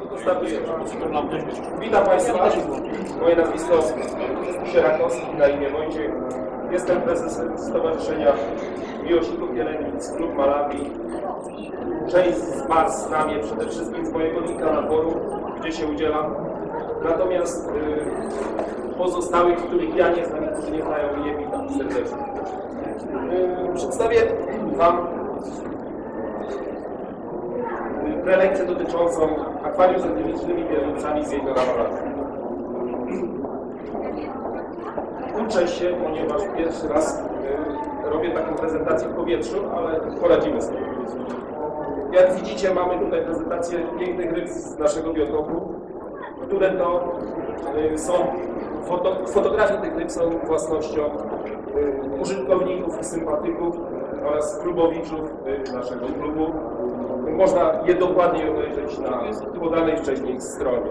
Witam Państwa. Moje nazwisko Sierakowski, na imię Wojciech. Jestem prezesem Stowarzyszenia Miłośników Jelenic Klub Malawi. Część z Was zna mnie przede wszystkim z mojego linka na forum, gdzie się udzielam. Natomiast pozostałych, których ja nie znam, którzy nie znają mnie, witam serdecznie. Przedstawię Wam prelekcję dotyczącą akwarium z endemicznymi wielorycami z jeziora Malawi. Uczę się, ponieważ pierwszy raz robię taką prezentację w powietrzu, ale poradzimy sobie. Jak widzicie, mamy tutaj prezentację pięknych ryb z naszego biotopu, które to są, fotografie tych ryb są własnością użytkowników i sympatyków oraz klubowiczów naszego klubu. Można je dokładnie obejrzeć na podanej wcześniej stronie.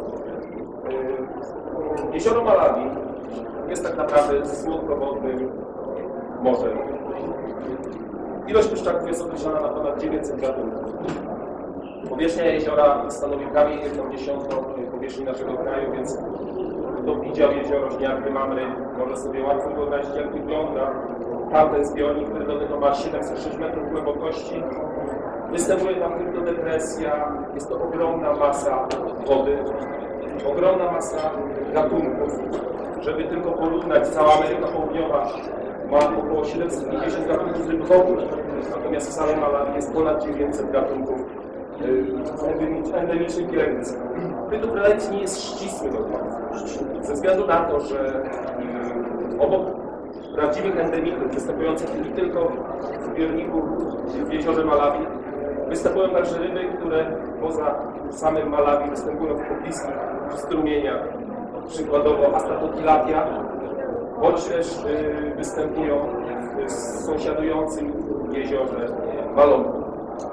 Jezioro Malawi jest tak naprawdę słodkowodnym morzem. Ilość puszczaków jest określona na ponad 900 gatunków. Powierzchnia jeziora stanowi prawie 1/10 powierzchni naszego kraju, więc kto widział jezioro Żniardy, Mamry, może sobie łatwo wyobrazić, jak wygląda tamten zbiornik, który dotyka ma 706 metrów głębokości. Występuje tam kryptodepresja, jest to ogromna masa wody, ogromna masa gatunków. Żeby tylko porównać, cała Ameryka Południowa ma około 750 gatunków ryb w ogóle, natomiast w samej Malawi jest ponad 900 gatunków endemicznych jelenic. Tytuł prelekcji nie jest ścisły do Państwa, ze względu na to, że obok prawdziwych endemitów występujących nie tylko w zbiorniku w jeziorze Malawi, występują także ryby, które poza samym Malawi występują w pobliskich strumieniach, przykładowo Astatotilapia, bądź też występują w sąsiadującym jeziorze Malombo.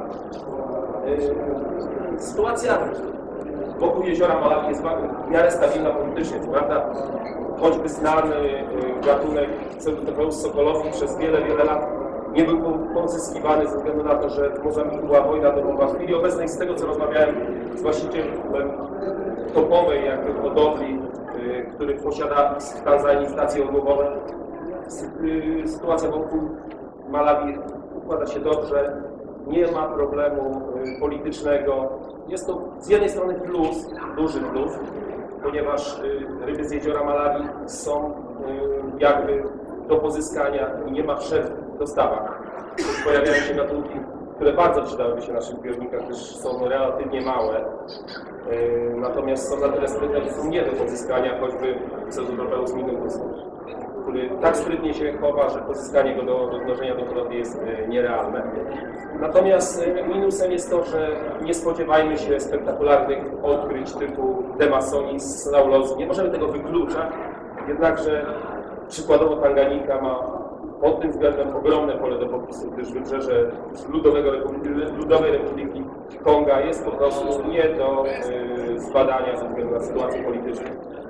Sytuacja wokół jeziora Malawi jest w miarę stabilna politycznie. Prawda? Choćby znany gatunek Pseudotepeus sokolowi przez wiele lat nie był pozyskiwany ze względu na to, że w Mozambiku była wojna domowa. W chwili obecnej, z tego co rozmawiałem z właścicielem topowej jakby hodowli, który posiada w Tanzanii stacje odłowowe, sytuacja wokół Malawi układa się dobrze, nie ma problemu politycznego. Jest to z jednej strony plus, duży plus, ponieważ ryby z jeziora Malawi są jakby do pozyskania i nie ma przerw w dostawach. Pojawiają się gatunki, które bardzo przydałyby się w naszych zbiornikach, gdyż są relatywnie małe. Natomiast są na tyle sprytne, że są nie do pozyskania, choćby Pseudotepeus minutus, który tak sprytnie się chowa, że pozyskanie go do rozmnożenia do hodowli jest nierealne. Natomiast minusem jest to, że nie spodziewajmy się spektakularnych odkryć typu Demasonis, Saulosi. Nie możemy tego wykluczać, jednakże przykładowo Tanganika ma pod tym względem ogromne pole do popisu, gdyż wybrzeże Ludowej Republiki Konga jest po prostu nie do zbadania ze względu na sytuację polityczną.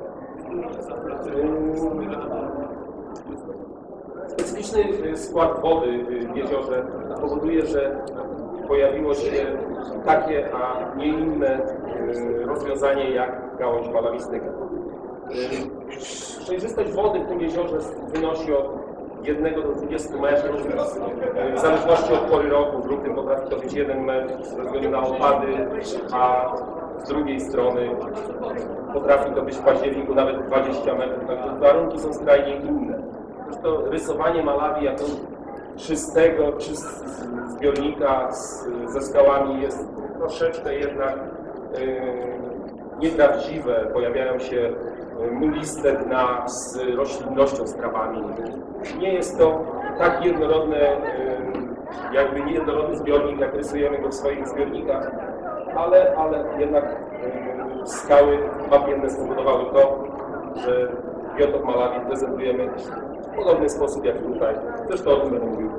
Specyficzny skład wody w jeziorze powoduje, że pojawiło się takie, a nie inne rozwiązanie jak gałąź malawistyka. Przejrzystość wody w tym jeziorze wynosi od 1 do 20 metrów, w zależności od pory roku. W lutym potrafi to być 1 metr ze względu na opady, a z drugiej strony potrafi to być w październiku nawet 20 metrów, także warunki są skrajnie inne. Zresztą rysowanie Malawi jako czystego zbiornika ze skałami jest troszeczkę jednak nieprawdziwe. Pojawiają się muliste dna z roślinnością, z trawami. Nie jest to tak jednorodne, jakby niejednorodny zbiornik, jak rysujemy go w swoich zbiornikach, ale jednak skały wapienne spowodowały to, że biotop Malawi prezentujemy w podobny sposób jak tutaj. Zresztą o tym będę mówił.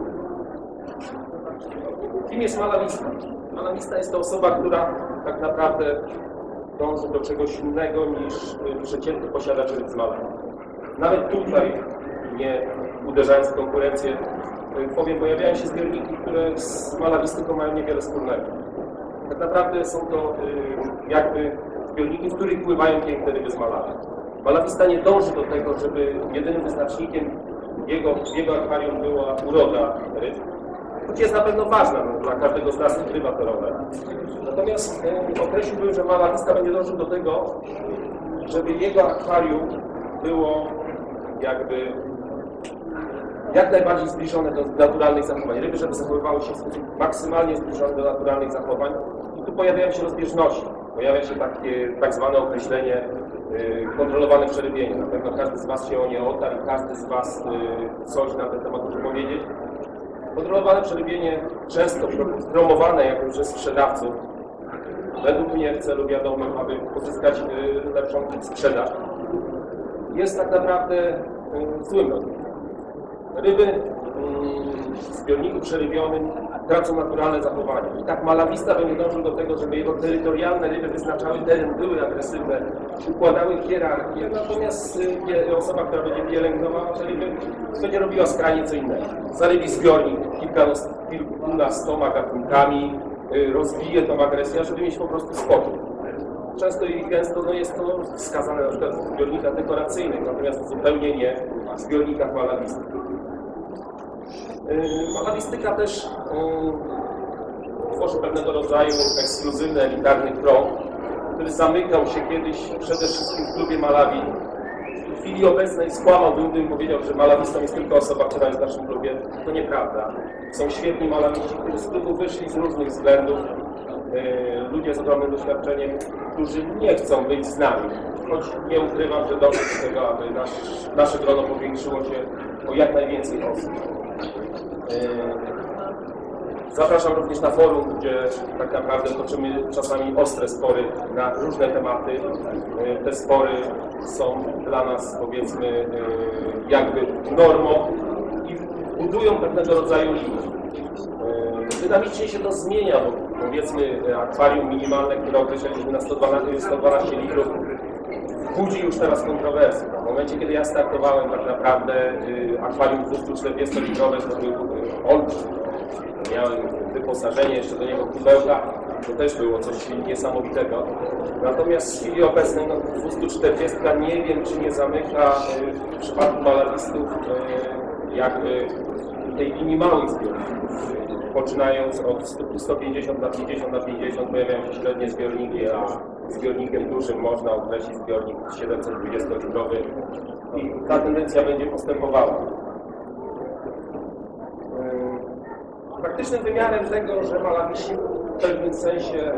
Kim jest malawista? Malawista jest to osoba, która tak naprawdę dąży do czegoś innego niż przeciętny posiadacz ryb z Malawi. Nawet tutaj, nie uderzając w konkurencję, powiem, pojawiają się zbiorniki, które z malawistyką mają niewiele wspólnego. Tak naprawdę są to jakby zbiorniki, w których pływają piękne ryby z Malawi. Malawista nie dąży do tego, żeby jedynym wyznacznikiem jego akwarium była uroda ryb, choć jest na pewno ważna, dla każdego z nas odgrywa tę rolę. Natomiast określiłbym, że malawista będzie dążył do tego, żeby jego akwarium było jakby jak najbardziej zbliżone do naturalnych zachowań. Ryby, żeby zachowywały się w sposób maksymalnie zbliżony do naturalnych zachowań. I tu pojawiają się rozbieżności. Pojawia się takie tak zwane określenie kontrolowane przerybienie. Na pewno każdy z Was się o nie otarł i każdy z Was coś na ten temat może powiedzieć. Kontrolowane przerybienie, często promowane jako przez sprzedawców, według mnie w celu wiadomym, aby pozyskać lepszą sprzedaż, jest tak naprawdę złym rozwiązaniem. Ryby w zbiorniku przerybionym tracą naturalne zachowania. I tak malawista będzie dążył do tego, żeby jego terytorialne ryby wyznaczały teren, były agresywne, układały hierarchię, natomiast osoba, która będzie pielęgnowała te ryby, będzie robiła skrajnie co innego. Zarybi zbiornik kilkunastoma gatunkami, rozbije tą agresję, żeby mieć po prostu spokój. Często i gęsto jest to wskazane na przykład w zbiornikach dekoracyjnych, natomiast zupełnie nie w zbiornikach malawistych. Malawistyka też tworzy pewnego rodzaju ekskluzywny, elitarny krąg, który zamykał się kiedyś przede wszystkim w klubie Malawi. W chwili obecnej skłamałbym, gdybym powiedział, że malawistą jest tylko osoba, która jest w naszym klubie. To nieprawda. Są świetni malawiści, którzy z klubu wyszli z różnych względów. Ludzie z ogromnym doświadczeniem, którzy nie chcą być z nami. Choć nie ukrywam, że dążę do tego, aby nasze grono powiększyło się o jak najwięcej osób. Zapraszam również na forum, gdzie tak naprawdę toczymy czasami ostre spory na różne tematy. Te spory są dla nas, powiedzmy, jakby normą i budują pewnego rodzaju linię. Dynamicznie się to zmienia, bo powiedzmy akwarium minimalne, które określiliśmy na 112 litrów, budzi już teraz kontrowersje. W momencie, kiedy ja startowałem, tak naprawdę akwarium 240-litrowe to był olbrzym. Miałem wyposażenie jeszcze do niego kubełka, to też było coś niesamowitego. Natomiast w chwili obecnej 240 nie wiem, czy nie zamyka w przypadku malawistów jakby tej linii małych zbiorników. Poczynając od 150 na 50 na 50 pojawiają się średnie zbiorniki, a zbiornikiem dużym można określić zbiornik 720-litrowy i ta tendencja będzie postępowała. Praktycznym wymiarem tego, że malawiści w pewnym sensie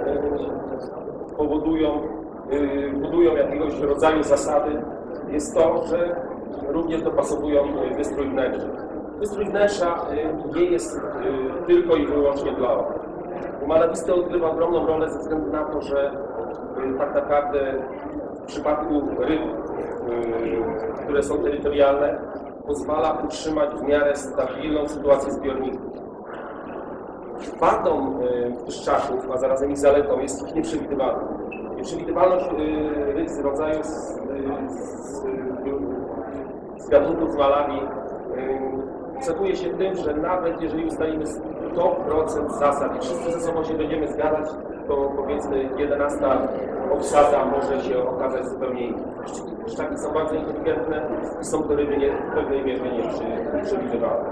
budują jakiegoś rodzaju zasady, jest to, że również dopasowują wystrój wnętrza. Wystrój wnętrza nie jest tylko i wyłącznie dla oka. U malawisty odgrywa ogromną rolę ze względu na to, że tak naprawdę w przypadku ryb, które są terytorialne, pozwala utrzymać w miarę stabilną sytuację zbiorników. Wadą pszczaków, a zarazem ich zaletą jest ich nieprzewidywalność. Nieprzewidywalność ryb z rodzaju z gatunków z Malawi cechuje się tym, że nawet jeżeli ustalimy 100% zasad i wszyscy ze sobą się będziemy zgadzać, to powiedzmy 11 obsada może się okazać zupełnie inna. Pszczaki są bardzo inteligentne i są to ryby w pewnej mierze nieprzewidywalne.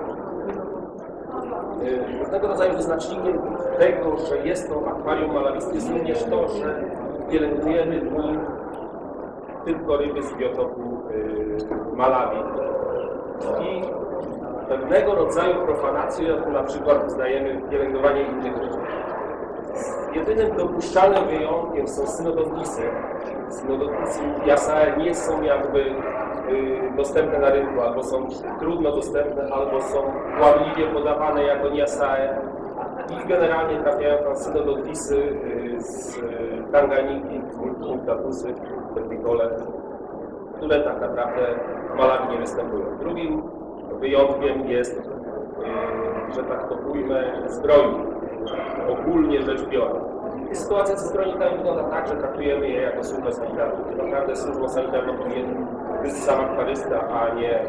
Pewnego rodzaju wyznacznikiem tego, że jest to akwarium malawisty, jest również to, że pielęgnujemy w nim tylko ryby z biotopu Malawi. I pewnego rodzaju profanację, jak na przykład uznajemy pielęgnowanie innych ryb. Jedynym dopuszczalnym wyjątkiem są synodontisy. Synodontisy i Yasae nie są jakby dostępne na rynku, albo są trudno dostępne, albo są kłamliwie podawane jako Yasae. I generalnie trafiają tam synodontisy z Tanganiki, Multatusy, Petricole, które tak naprawdę w Malawi nie występują. Drugim wyjątkiem jest, że tak to ujmę, zbrojnik, ogólnie rzecz biorąc. Sytuacja ze zbrojnikami wygląda tak, że traktujemy je jako służbę sanitarną. Naprawdę służbą sanitarną powinien być sam akwarysta, a nie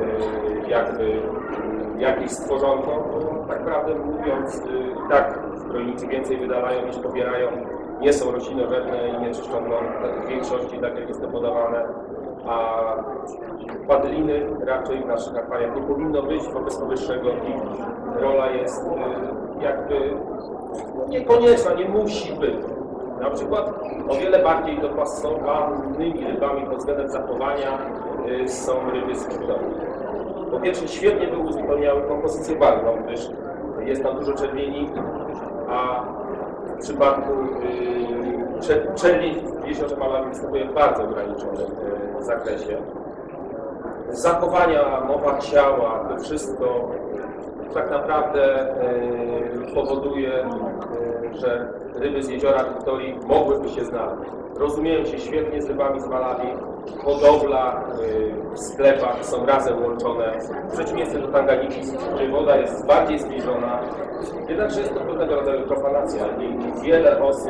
jakby jakieś stworzonko. Tak prawdę mówiąc, tak rolnicy więcej wydalają niż pobierają, nie są roślinożerne i nie czyszczą w większości, tak jak jest to podawane, a padliny raczej w naszych akwariach nie powinno być wobec powyższego i rola jest jakby niekonieczna, nie musi być. Na przykład o wiele bardziej dopasowanymi rybami pod względem zachowania są ryby z Wiktorii. Po pierwsze, świetnie by uzupełniały kompozycję barwną, gdyż jest tam dużo czerwieni, a w przypadku czerwień w jeziorze Malawi występuje w bardzo ograniczonym zakresie. Zachowania, mowa ciała, to wszystko tak naprawdę powoduje, że ryby z jeziora Wiktorii mogłyby się znaleźć. Rozumieją się świetnie z rybami z Malawi, hodowla w sklepach są razem łączone. W przeciwieństwie do Tanganiki, gdzie woda jest bardziej zbliżona, jednakże jest to pewnego rodzaju profanacja i wiele osób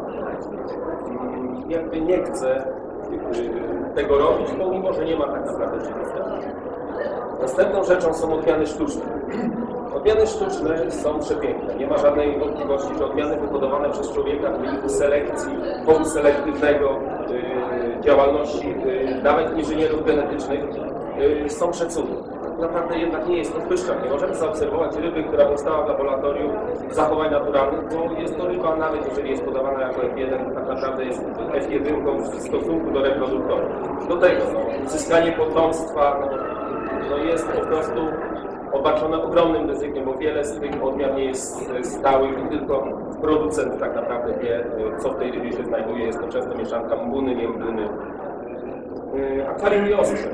jakby nie chce tego robić, pomimo że nie ma tak naprawdę przeciwwskazań. Następną rzeczą są odmiany sztuczne. Odmiany sztuczne są przepiękne. Nie ma żadnej wątpliwości, że odmiany wyhodowane przez człowieka w wyniku selekcji, chowu selektywnego, działalności nawet inżynierów genetycznych są przecudne. Naprawdę jednak nie jest to pyszczak. Nie możemy zaobserwować ryby, która powstała w laboratorium zachowań naturalnych, bo jest to ryba, nawet jeżeli jest podawana jako F1, tak naprawdę jest F1 w stosunku do reproduktorów. Do tego uzyskanie potomstwa jest po prostu obarczone ogromnym ryzykiem, bo wiele z tych odmian nie jest stałych i tylko producent tak naprawdę wie, co w tej rybie się znajduje. Jest to często mieszanka mbuny, nie mbuny. Akwarium i ostre.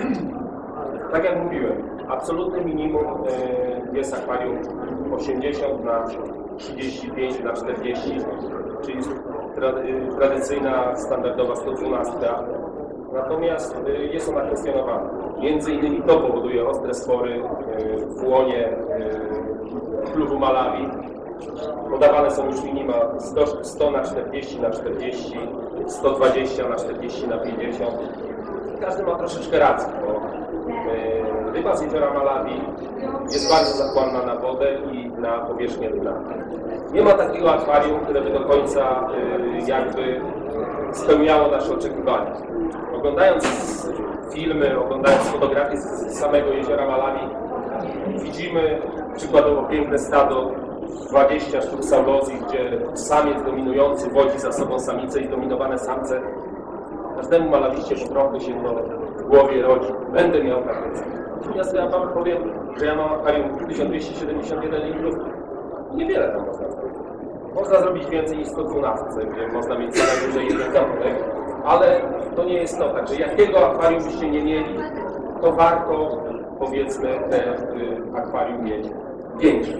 Tak jak mówiłem, absolutne minimum jest akwarium 80 na 35 na 40, czyli tradycyjna, standardowa 112. Natomiast jest ona kwestionowana. Między innymi to powoduje ostre spory w łonie klubu Malawi. Podawane są już minima 100 na 40 na 40, 120 na 40 na 50. Każdy ma troszeczkę racji, bo ryba z jeziora Malawi jest bardzo zachłanna na wodę i na powierzchnię dna. Nie ma takiego akwarium, które by do końca jakby spełniało nasze oczekiwania. Oglądając filmy, oglądając fotografie z samego jeziora Malawi, widzimy przykładowo piękne stado, 20 sztuk saulozji, gdzie samiec dominujący wodzi za sobą samicę i zdominowane samce. Każdemu malawiście po trochu się to w głowie rodzi. Będę miał takie. Natomiast ja wam powiem, że ja mam akwarium 1271 litrów. Niewiele tam można zrobić. Można zrobić więcej niż 112, gdzie można mieć co najwyżej jeden gatunek, ale to nie jest to. Także jakiego akwarium byście nie mieli, to warto, powiedzmy, te akwarium mieć większe.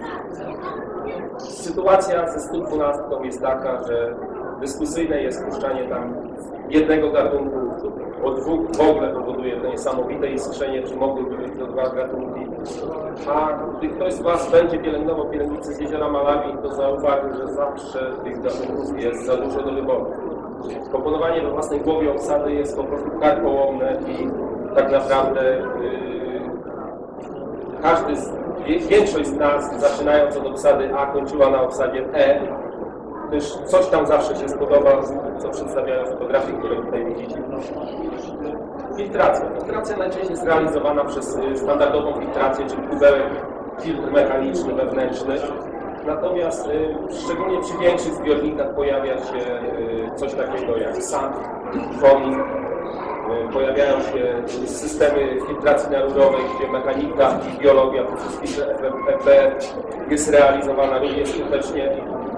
Sytuacja ze 112 jest taka, że dyskusyjne jest puszczanie tam jednego gatunku, bo dwóch w ogóle powoduje to niesamowite iskrzenie, czy mogłyby być to dwa gatunki. A gdy ktoś z Was będzie pielęgnował pielęgnicy z jeziora Malawi, to zauważy, że zawsze tych gatunków jest za dużo do wyboru. Komponowanie we własnej głowie obsady jest po prostu karkołomne i tak naprawdę większość z nas, zaczynając od obsady A, kończyła na obsadzie E, gdyż coś tam zawsze się spodoba, co przedstawiają fotografie, które tutaj widzicie. Filtracja. Filtracja najczęściej jest realizowana przez standardową filtrację, czyli kubełek, filtr mechaniczny, wewnętrzny. Natomiast szczególnie przy większych zbiornikach pojawia się coś takiego jak sand, foaming. Pojawiają się systemy filtracji narurowej, gdzie mechanika i biologia poprzez filtr FBR jest realizowana równie skutecznie.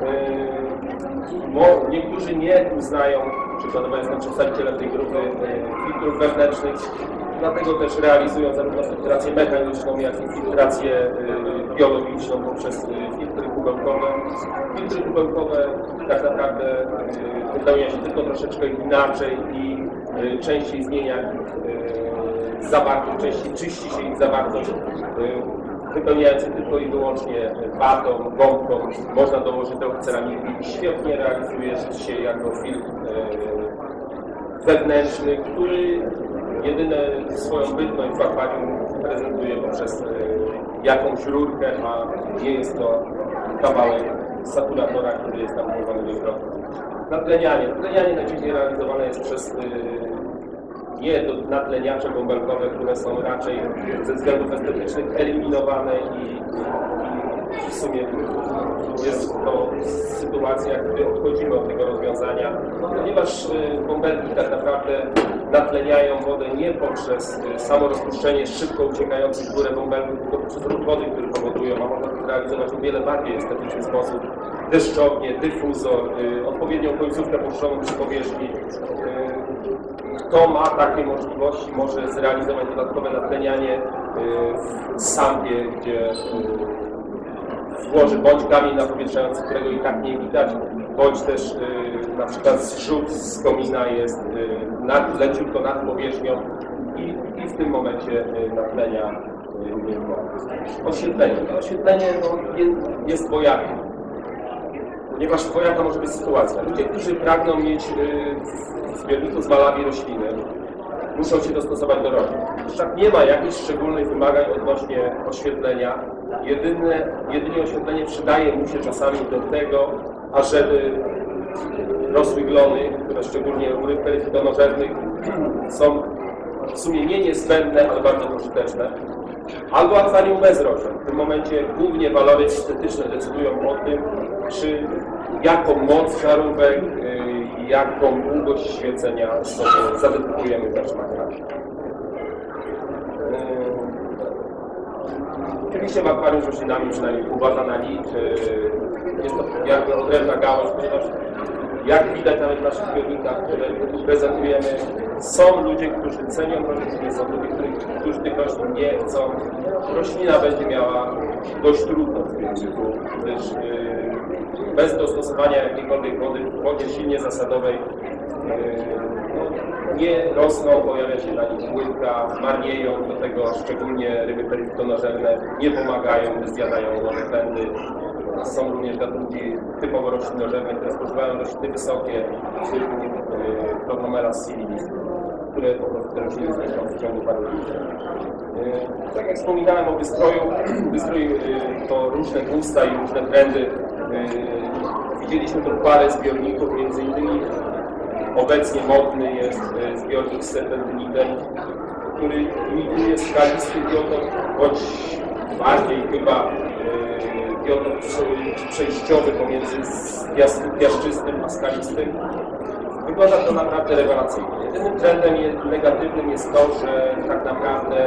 Niektórzy nie uznają, przykładowo jestem przedstawicielem tej grupy filtrów wewnętrznych, dlatego też realizują zarówno filtrację mechaniczną, jak i filtrację biologiczną poprzez filtry kubełkowe. Filtry kubełkowe tak naprawdę wypełnia się tylko troszeczkę inaczej i częściej zmienia zawartość, częściej czyści się ich zawartość, wypełniając tylko i wyłącznie watą, gąbką. Można dołożyć do ceramiki i świetnie realizuje się jako filtr wewnętrzny, który jedyne swoją bytność w akwarium prezentuje poprzez jakąś rurkę, a nie jest to kawałek saturatora, który jest tam włożony do środka. Natlenianie. Natlenianie najczęściej realizowane jest przez nie natleniacze bąbelkowe, które są raczej ze względów estetycznych eliminowane i w sumie jest to sytuacja, gdy odchodzimy od tego rozwiązania, ponieważ bąbelki tak naprawdę natleniają wodę nie poprzez samo rozpuszczenie szybko uciekających w górę bąbelków, tylko poprzez ruch wody, który powodują, a można to realizować w wiele bardziej estetyczny sposób. Deszczownie, dyfuzor, odpowiednią końcówkę puszczoną przy powierzchni. Kto ma takie możliwości, może zrealizować dodatkowe natlenianie w sampie, gdzie włoży bądź kamień napowietrzający, którego i tak nie widać, bądź też na przykład zrzut z komina jest leciutko nad powierzchnią i w tym momencie natlenia oświetlenie. Oświetlenie jest dwojakie, ponieważ dwojaka może być sytuacja. Ludzie, którzy pragną mieć w zbiorniku z malawi rośliny, muszą się dostosować do roślin. Wszak nie ma jakichś szczególnych wymagań odnośnie oświetlenia. Jedynie oświetlenie przydaje mu się czasami do tego, ażeby rosły glony, które szczególnie u ryb peryfitonożernych są w sumie nie niezbędne, ale bardzo pożyteczne. Albo akwarium bez roślin. W tym momencie głównie walory estetyczne decydują o tym, czy jaką moc żarówek, jaką długość świecenia sobie zadedykujemy też na krasie. Oczywiście w akwarium z roślinami, przynajmniej uważa na nich, jest to jakby odrębna gałąź, ponieważ jak widać nawet w naszych zbiornikach, które tu prezentujemy, są ludzie, którzy cenią rośliny, są ludzie, którzy tych roślin nie chcą. Roślina będzie miała dość trudno w zbiorniku, gdyż bez dostosowania jakiejkolwiek wody w wodzie silnie zasadowej nie rosną, pojawia się na nich płytka, marnieją, do tego szczególnie ryby peryfitonożerne nie pomagają, gdy zjadają łonopędy. Są również gatunki typowo roślinożerne, które spożywają rośliny wysokie, typu Proglomeras civilis, które po prostu te rośliny zniszczą w ciągu paru dni. Tak jak wspominałem o wystroju, wystrój to różne gusta i różne trendy. Widzieliśmy tu parę zbiorników, między innymi obecnie modny jest zbiornik z serpentynitem, który imituje skalisty biotop, bądź bardziej chyba biotop przejściowy pomiędzy piaszczystym a skalistym. Wygląda to naprawdę rewelacyjnie. Jedynym trendem negatywnym jest to, że tak naprawdę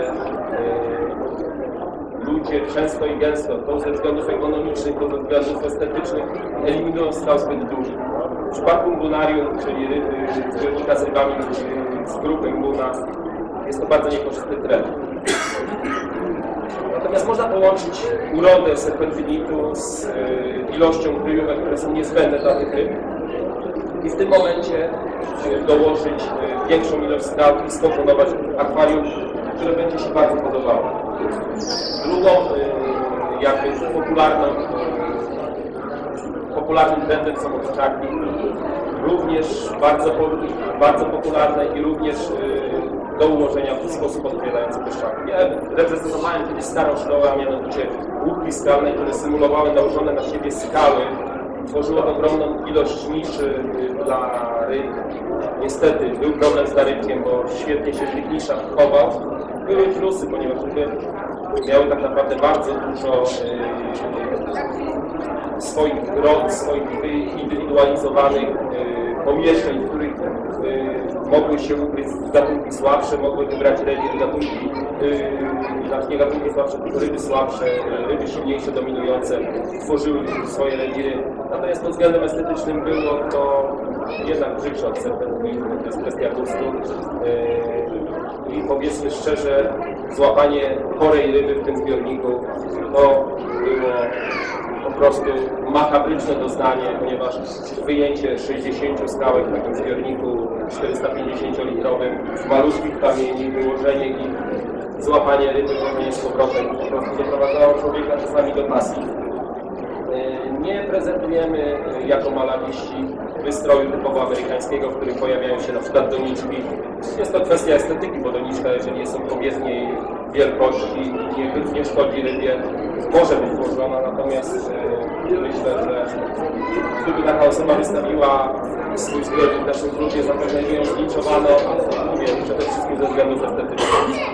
ludzie często i gęsto, to ze względów ekonomicznych, to ze względów estetycznych, eliminują skał zbyt duży. W przypadku mbunarium, czyli ryby, zbiornika z rybami z grupy mbuna, jest to bardzo niekorzystny trend. Natomiast można połączyć urodę serpentynitu z ilością kryjówek, które są niezbędne dla tych ryb i w tym momencie dołożyć większą ilość skał i skomponować akwarium, które będzie się bardzo podobało. Drugą jakby popularnym trendem są odczarki, również bardzo popularne i również do ułożenia w sposób odpowiadający pieszczaki. Ja reprezentowałem kiedyś starą szkołę, a mianowicie łupki skalne, które symulowały nałożone na siebie skały. Tworzyło ogromną ilość niszy dla ryb. Niestety był problem z narybkiem, bo świetnie się w tych niszach chował. Były plusy, ponieważ ryby miały tak naprawdę bardzo dużo swoich dróg, swoich wyindywidualizowanych pomieszczeń, w których mogły się ukryć gatunki słabsze, mogły wybrać rewir gatunki, nie gatunki słabsze, tylko ryby słabsze, ryby silniejsze, dominujące, tworzyły swoje rewiry. Natomiast pod względem estetycznym było to jednak brzydsze od serpentinitu, to jest kwestia gustu. I powiedzmy szczerze, złapanie chorej ryby w tym zbiorniku to było po prostu makabryczne doznanie, ponieważ wyjęcie 60 skałek w takim zbiorniku 450-litrowym z malutkich kamieni, wyłożenie ich, złapanie ryby, włożenie z powrotem po prostu doprowadzało człowieka czasami do pasji. Nie prezentujemy jako malawiści wystroju typowo amerykańskiego, w którym pojawiają się na przykład doniczki. Jest to kwestia estetyki, bo doniczka, jeżeli jest odpowiedniej wielkości, nie szkodzi rybie, może być włożona, natomiast myślę, że gdyby taka osoba wystawiła swój zbiornik w naszym klubie, zapewne by ją zlinczowano, mówię, przede wszystkim ze względów estetycznych.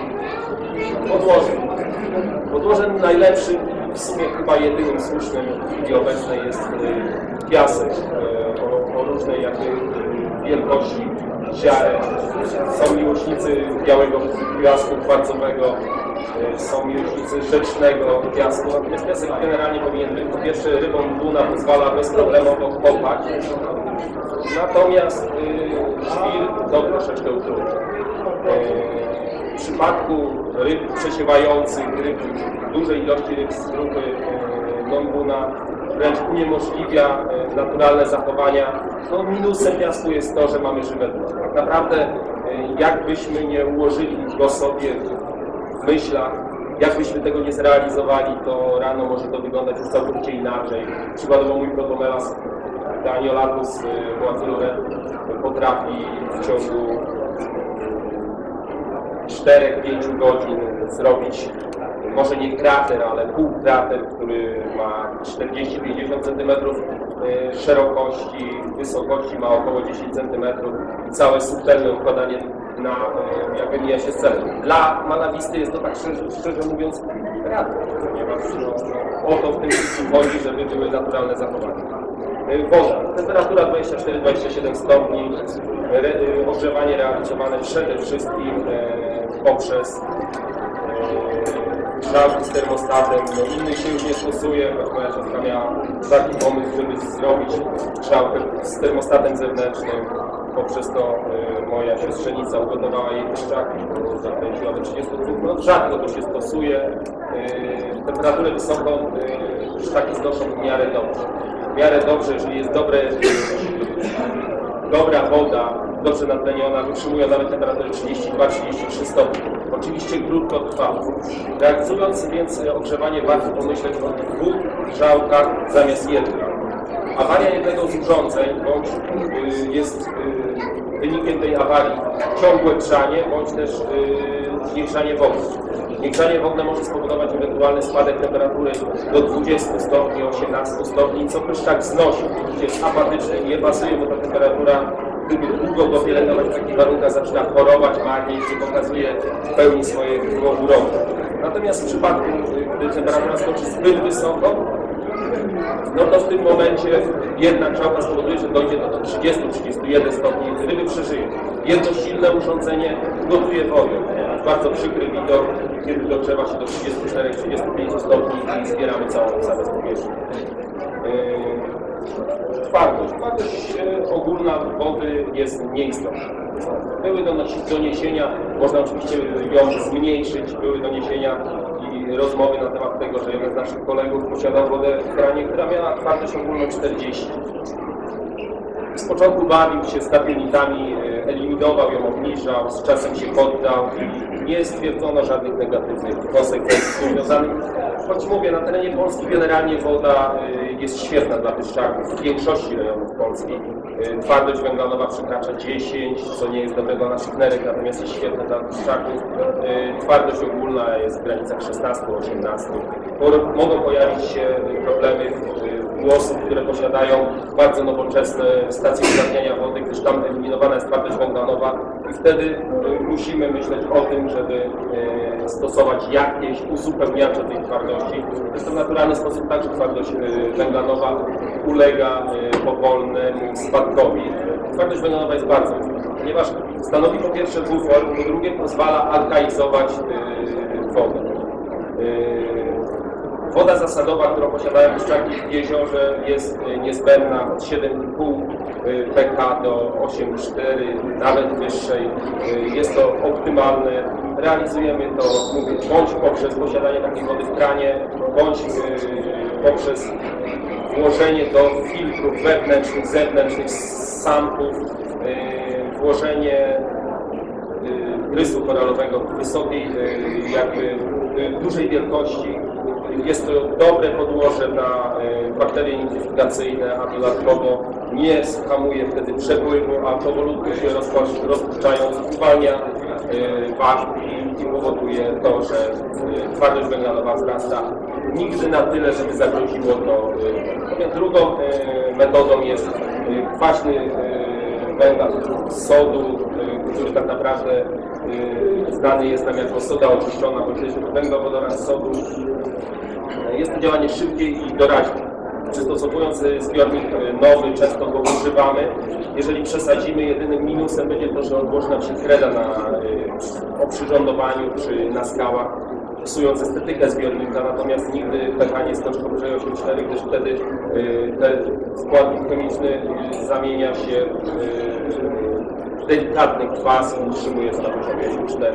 Podłożem najlepszym, w sumie chyba jedynym słusznym w chwili obecnej jest piasek o różnej jakby wielkości, ziarę. Są miłośnicy białego piasku kwarcowego, są miłośnicy rzecznego piasku, natomiast piasek generalnie powinien być po pierwsze rybą duna pozwala bezproblemowo kopać, natomiast żwir to troszeczkę utrudnia. W przypadku ryb przesiewających, dużej ilości ryb z grupy non-buna wręcz uniemożliwia naturalne zachowania. No, minusem piasku jest to, że mamy żywe dno. Tak naprawdę jakbyśmy nie ułożyli go sobie w myślach, jakbyśmy tego nie zrealizowali, to rano może to wyglądać już całkowicie inaczej. Przykładowo mój protomelas Daniolatus Boazylure potrafi w ciągu 4-5 godzin zrobić może nie krater, ale półkrater, który ma 40-50 cm szerokości, wysokości ma około 10 cm i całe subtelne układanie na, jakby mija się z celem. Dla malawisty jest to tak szczerze mówiąc radne, ponieważ o to w tym wszystkim chodzi, żeby były naturalne zachowania. Woda. Temperatura 24-27 stopni, ogrzewanie realizowane przede wszystkim poprzez grzałki z termostatem. No, innych się już nie stosuje, choć moja ciotka miała taki pomysł, żeby zrobić grzałkę z termostatem zewnętrznym. Poprzez to moja siostrzenica ugotowała jej pieszczaki, bo zakręciła do 32. No, rzadko to się stosuje. Temperaturę wysoką pieszczaki znoszą w miarę dobrze. W miarę dobrze, jeżeli jest dobra woda, dobrze natleniona, wytrzymują nawet temperaturę 32-33 stopni. Oczywiście krótko trwa. Realizując więc ogrzewanie, warto pomyśleć o 2 grzałkach zamiast 1. Awaria jednego z urządzeń bądź jest wynikiem tej awarii ciągłe grzanie, bądź też niegrzanie wody. Niegrzanie wodne może spowodować ewentualny spadek temperatury do 20 stopni, 18 stopni, co pyszczak znosi. Oczywiście jest apatyczny, nie pasuje, bo ta temperatura, gdyby długo go pielęgnować w takich warunkach, zaczyna chorować, marnieć, nie pokazuje w pełni swojego uroku. Natomiast w przypadku, gdy temperatura skoczy zbyt wysoko, no to w tym momencie jedna grzałka spowoduje, że dojdzie do 30-31 stopni, ryby przeżyją. Jedno silne urządzenie gotuje wodę. Bardzo przykry widok, kiedy dogrzewa się do 34-35 stopni i zbieramy całą salę z powierzchni. Twardość ogólna wody jest nieistotna. Były doniesienia, można oczywiście ją zmniejszyć, były doniesienia i rozmowy na temat tego, że jeden z naszych kolegów posiadał wodę w kranie, która miała twardość ogólną 40. Z początku bawił się z tapielnikami, eliminował ją, obniżał, z czasem się poddał i nie stwierdzono żadnych negatywnych konsekwencji związanych. Choć mówię, na terenie Polski generalnie woda jest świetna dla pyszczaków. W większości rejonów Polski twardość węglanowa przekracza 10, co nie jest dobrego na szyknerek, natomiast jest świetna dla pyszczaków. Twardość ogólna jest w granicach 16-18. Mogą pojawić się problemy u osób, które posiadają bardzo nowoczesne stacje uzdatniania wody, gdyż tam eliminowana jest twardość węglanowa i wtedy musimy myśleć o tym, żeby stosować jakieś uzupełniacze tej twardości. Jest to w naturalny sposób także twardość węglanowa ulega powolnemu spadkowi. Twardość węglanowa jest bardzo ważna, ponieważ stanowi po pierwsze bufor, po drugie pozwala alkalizować wodę. Woda zasadowa, którą posiadają pyszczaki w jeziorze, jest niezbędna od 7,5 pH do 8,4, nawet wyższej. Jest to optymalne. Realizujemy to, mówię, bądź poprzez posiadanie takiej wody w kranie, bądź poprzez włożenie do filtrów wewnętrznych, zewnętrznych, sampów, włożenie rysu koralowego wysokiej, jakby dużej wielkości, jest to dobre podłoże na bakterie nitrifikacyjne, a dodatkowo nie hamuje wtedy przepływu, a powolutku się rozpuszczając uwalnia wapń i powoduje to, że twardość węglanowa wzrasta nigdy na tyle, żeby zagroziło to. Drugą metodą jest kwaśny węgla sodu, który tak naprawdę znany jest nam jako soda oczyszczona, bo to jest węglowodor sodu. Jest to działanie szybkie i doraźne. Przystosowując zbiornik nowy, często go używamy. Jeżeli przesadzimy, jedynym minusem będzie to, że odłoży nam się kreda o przyrządowaniu czy na skałach, psując estetykę zbiornika, natomiast nigdy pH nie skoczy powyżej 8,4, gdyż wtedy ten składnik chemiczny zamienia się w delikatny kwas i utrzymuje się na poziomie 8,4.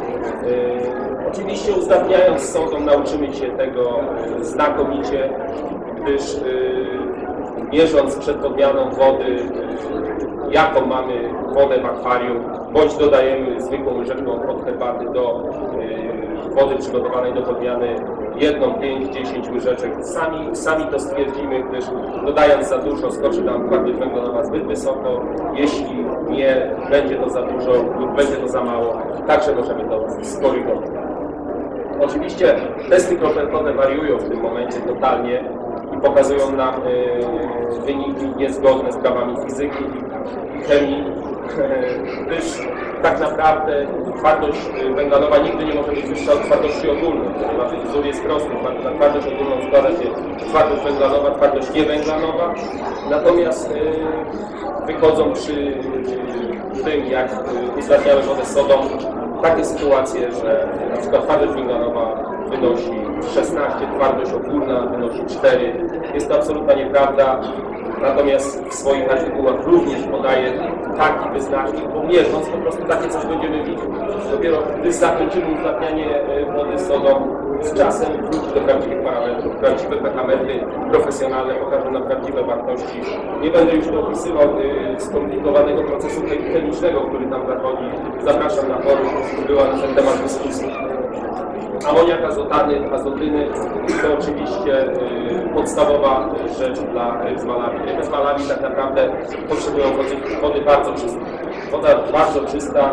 Oczywiście uzdatniając sodą nauczymy się tego znakomicie, gdyż mierząc przed podmianą wody, jaką mamy wodę w akwarium, bądź dodajemy zwykłą łyżeczką od herbaty do wody przygotowanej do podmiany 1, 5, 10 łyżeczek. Sami to stwierdzimy, gdyż dodając za dużo skoczy nam twardość węglanowa zbyt wysoko. Jeśli nie będzie to za dużo lub będzie to za mało, także możemy to skorygować. Oczywiście testy kopertowe wariują w tym momencie totalnie i pokazują nam wyniki niezgodne z prawami fizyki i chemii, gdyż tak naprawdę twardość węglanowa nigdy nie może być wyższa od twardości ogólnej, ponieważ wzór jest prosty. Na twardość ogólną składa się twardość węglanowa, twardość niewęglanowa, natomiast wychodzą przy tym, jak uzdatniamy wodę sodą, takie sytuacje, że na przykład twardość węglanowa wynosi 16, twardość ogólna wynosi 4. Jest to absolutna nieprawda, natomiast w swoich artykułach również podaje taki wyznacznik, bo mierząc po prostu takie coś będziemy widzieć. Dopiero gdy zakończymy uzdatnianie wody sodą, z czasem wróci do prawdziwych parametrów. Prawdziwe pH-metry profesjonalne pokażą nam prawdziwe wartości. Nie będę już tu opisywał skomplikowanego procesu chemicznego, który tam zachodzi. Zapraszam na forum, była na ten temat dyskusja. Amoniak azotany, azotyny to oczywiście podstawowa rzecz dla ryb z Malawi. Ryby z Malawi tak naprawdę potrzebują wody bardzo czystej. Woda bardzo czysta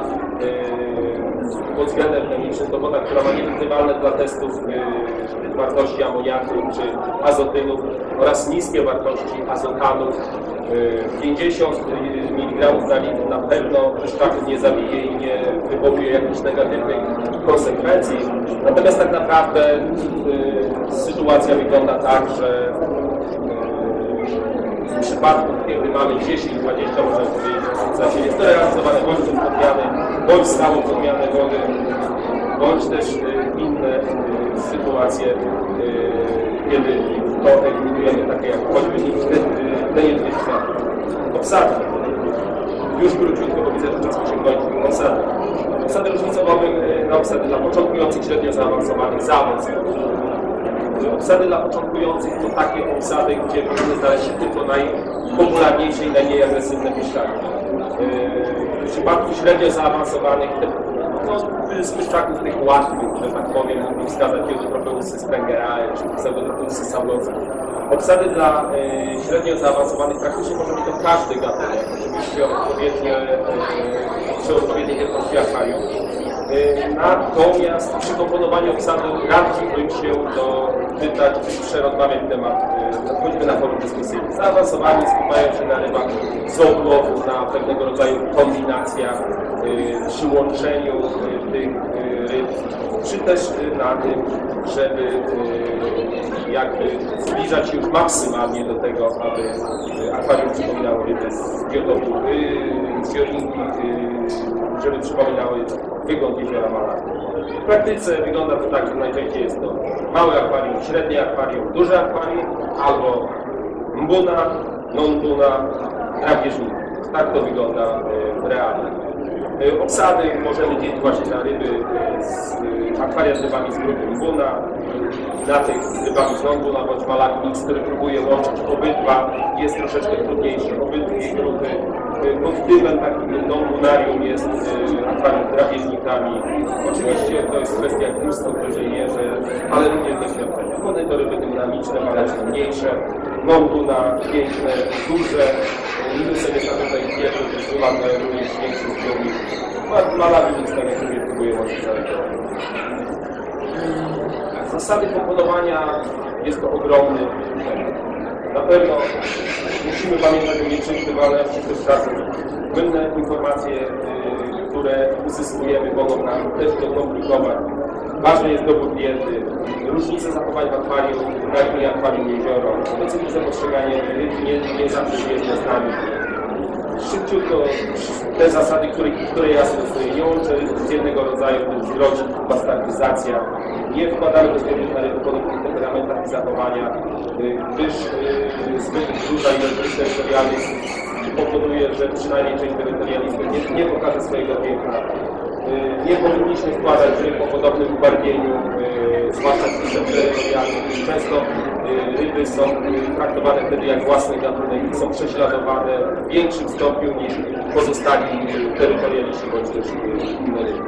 pod względem chemicznym to woda, która ma niewydywalne dla testów wartości amoniaku czy azotynów oraz niskie wartości azotanów. 50 mg na litr na pewno ptaków nie zabije i nie wywołuje jakichś negatywnych konsekwencji. Natomiast tak naprawdę sytuacja wygląda tak, że w przypadku, kiedy mamy 10-20, można powiedzieć, w zasadzie jest to realizowane bądź przez podmiany, bądź stałą podmianę wody, bądź też inne sytuacje, kiedy to eliminujemy, takie jak choćby denitryfikacja. Obsady. Już króciutko, bo widzę, że czas mi się kończy. Obsady. Obsady różnicowe na obsady dla początkujących, średnio zaawansowanych, zaawansowanych. Obsady dla początkujących to takie obsady, gdzie powinny znaleźć się tylko najpopularniejsze i najmniej agresywne pyszczaki. W przypadku średnio zaawansowanych, z pyszczaków tych łatwych, że tak powiem, mógłbym wskazać Pseudotropeusy sprengerae czy Pseudotropeusy saulosa. Obsady dla średnio zaawansowanych praktycznie może być to każdy gatunek, oczywiście przy odpowiedniej wielkości akwarium. Natomiast przy komponowaniu obsadu radził bym się dopytać, czy przerozmawiać temat, choćby na forum dyskusyjnym. Zaawansowani skupiają się na rybach z obłowów, na pewnego rodzaju kombinacjach, przy łączeniu tych ryb, czy też na tym, żeby jakby zbliżać się już maksymalnie do tego, aby akwarium przypominało ryby z biotopu, żeby przypominały wygląd jeziora Malawi. W praktyce wygląda to tak, że najczęściej jest to małe akwarium, średnie akwarium, duże akwarium, albo mbuna, non-mbuna, drapieżnika. Tak to wygląda realnie. Obsady możemy dzielić właśnie na ryby z akwaria z rybami z grupy Mbuna, na tych z rybami z non-Mbuna bądź Malaki Mix, który próbuje łączyć obydwa, jest troszeczkę trudniejszy, obydwie grupy. Motywem takim non-Mbunarium jest akwarium z drapieżnikami. Oczywiście to jest kwestia gustu, którzy mierzy, ale również doświadczenia. Wody to ryby dynamiczne, maleczne, mniejsze, non-Mbuna piękne, duże. Minusem jest na tutaj wielu, gdyż wymagają również większych zbiornik. Malaki Mix, tak jak mówię, próbuje łączyć zaległości. Zasady komponowania jest to ogromny temat. Na pewno musimy pamiętać o nieprzewidywalności przestraszeń. Mylne informacje, które uzyskujemy, mogą nam też dokomplikować. Ważny jest dobór diety, różnice zachowań w akwarium, i akwarium jezioro, specyficzne postrzeganie ryb nie zawsze jest z nami. Szybciutko te zasady, które ja stosuję, nie łączę z jednego rodzaju rodzin, bastardyzacja. Nie wkładamy bezpośrednio na ryby po temperamentach i zachowania, gdyż zbyt duża ilość terytorializm powoduje, że przynajmniej część terytorializmu nie pokaże swojego piękna. Nie powinniśmy wkładać ryb o podobnym ubarwieniu, zwłaszcza w terytorialnych. Często ryby są traktowane wtedy jak własny gatunek i są prześladowane w większym stopniu niż pozostali terytorialiści bądź też inne ryby.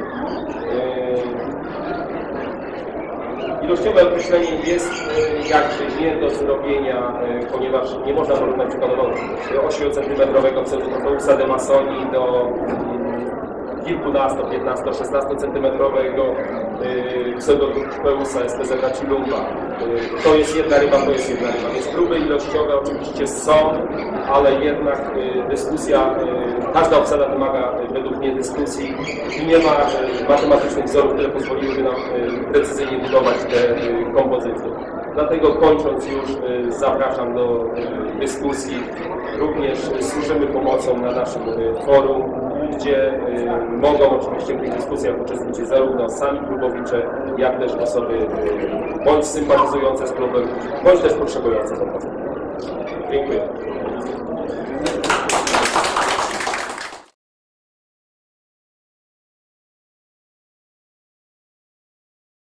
Ilościowe określenie jest jakże nie do zrobienia, ponieważ nie można porównać przykładowo 8-centymetrowego pseudotropeusa demasoni do kilkunasto, 15, 16 centymetrowego pseudotropeusa STZ chilumba. To jest jedna ryba, to jest jedna ryba. Więc próby ilościowe oczywiście są, ale jednak dyskusja, każda obsada wymaga według mnie dyskusji i nie ma matematycznych wzorów, które pozwoliłyby nam precyzyjnie budować te kompozycje. Dlatego kończąc już zapraszam do dyskusji. Również służymy pomocą na naszym forum, gdzie mogą oczywiście w tych dyskusjach uczestniczyć zarówno sami klubowicze, jak też osoby bądź sympatyzujące z klubem, bądź też potrzebujące pomocy. Dziękuję.